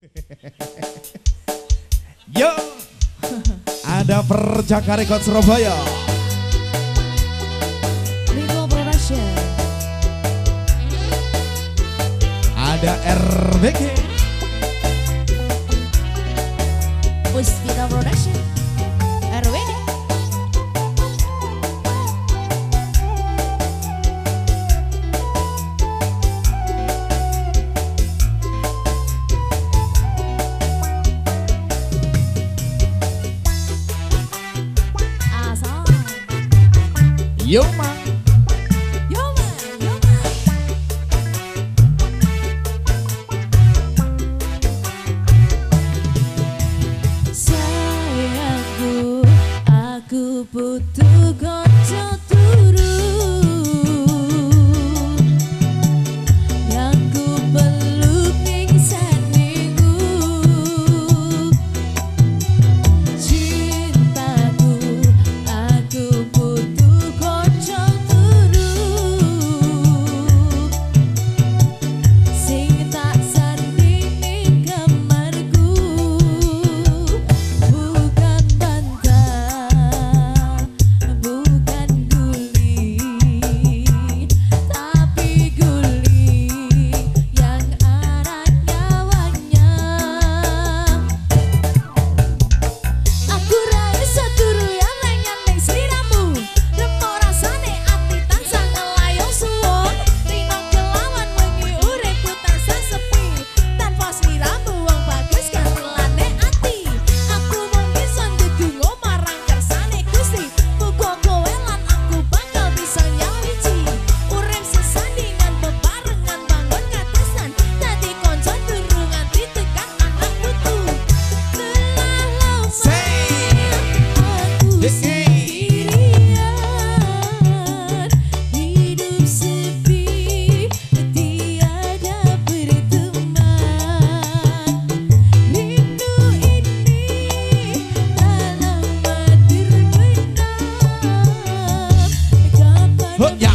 Yo, ada Perjaka Record Surabaya. Limo Production. Ada RBG. Puspita Production. RWD. Yo man. Sayangku, aku butuh konco turun yang ku peluk ning saniku. Cintaku, aku butuh konco turun sing tak sanding ning kamarku. Bukan bantah, bukan guling, tapi guling yang arah nyawanya. Aku rai saturu yang lengan neng sliramu, remuk rasane ati tansah ngelayong suwon. Rino kelawan wengi uripku tansah sepi, tanpa sliramu wong bagus kangelane ati. Aku mung bisa ndedonga marang kersane Gusti, muga kowe lan aku bakal bisa nyawiji. Urip sesandingan bebarengan bangun katresnan, dadi konco turu nganti tekan anak putu. Telah lama aku sendirian, hidup sepi, tiada berteman. Rindu ini tak lama terbenam. Kapan